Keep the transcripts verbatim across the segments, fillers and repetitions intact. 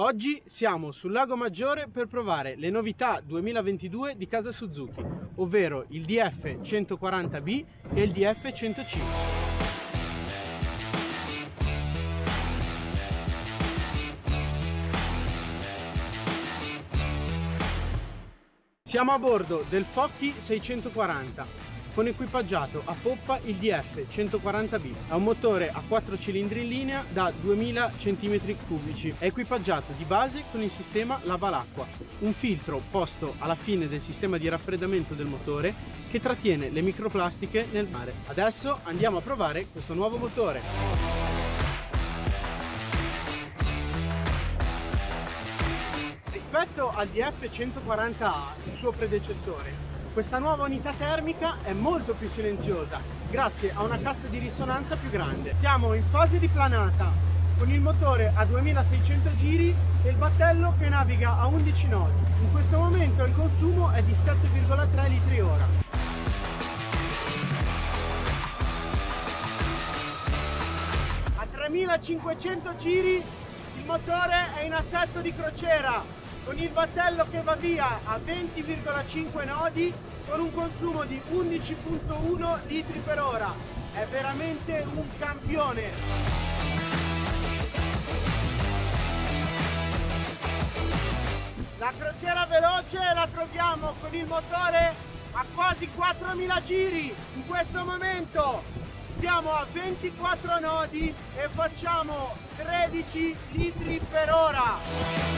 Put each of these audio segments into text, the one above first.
Oggi siamo sul Lago Maggiore per provare le novità duemilaventidue di casa Suzuki, ovvero il D F centoquaranta B e il D F cento C. Siamo a bordo del Focchi seicentoquaranta con equipaggiato a poppa il D F centoquaranta B. Ha un motore a quattro cilindri in linea da duemila centimetri cubici. È equipaggiato di base con il sistema lava l'acqua, un filtro posto alla fine del sistema di raffreddamento del motore che trattiene le microplastiche nel mare. Adesso andiamo a provare questo nuovo motore. Rispetto al D F centoquaranta A, il suo predecessore, questa nuova unità termica è molto più silenziosa grazie a una cassa di risonanza più grande. Siamo in fase di planata con il motore a duemilaseicento giri e il battello che naviga a undici nodi. In questo momento il consumo è di sette virgola tre litri ora. A tremilacinquecento giri il motore è in assetto di crociera, con il battello che va via a venti virgola cinque nodi con un consumo di undici virgola uno litri per ora. È veramente un campione! La crociera veloce la troviamo con il motore a quasi quattromila giri. In questo momento siamo a ventiquattro nodi e facciamo tredici litri per ora.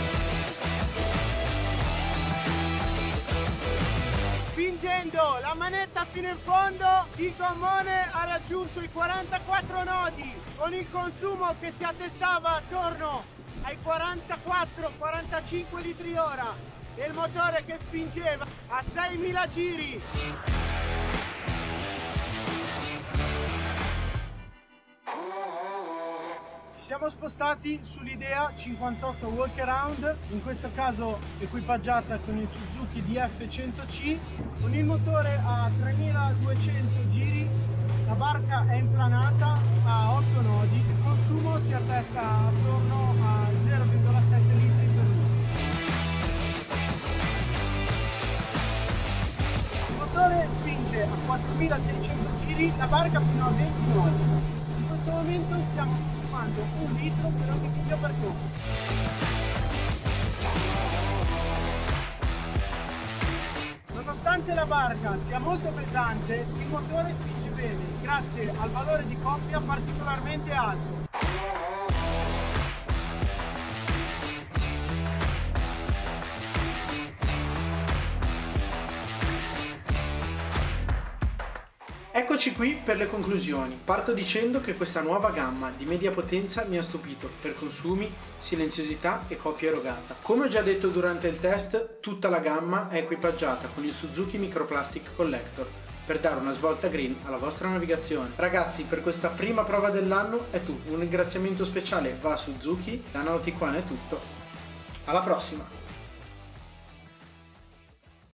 Spingendo la manetta fino in fondo, il gommone ha raggiunto i quarantaquattro nodi, con il consumo che si attestava attorno ai quarantaquattro quarantacinque litri ora e il motore che spingeva a seimila giri. Ci siamo spostati sull'Idea cinquantotto Walkaround, in questo caso equipaggiata con il Suzuki D F cento C, con il motore a tremiladuecento giri, la barca è implanata a otto nodi, il consumo si attesta attorno a zero virgola sette litri per ora. Il motore spinge a quattromilaseicento giri, la barca fino a venti nodi. In questo momento stiamo un litro per ogni miglio percorso. Nonostante la barca sia molto pesante, il motore spinge bene grazie al valore di coppia particolarmente alto. Eccoci qui per le conclusioni. Parto dicendo che questa nuova gamma di media potenza mi ha stupito per consumi, silenziosità e coppia erogata. Come ho già detto durante il test, tutta la gamma è equipaggiata con il Suzuki Microplastic Collector per dare una svolta green alla vostra navigazione. Ragazzi, per questa prima prova dell'anno è tutto. Un ringraziamento speciale va a Suzuki. Da Nautic One è tutto. Alla prossima!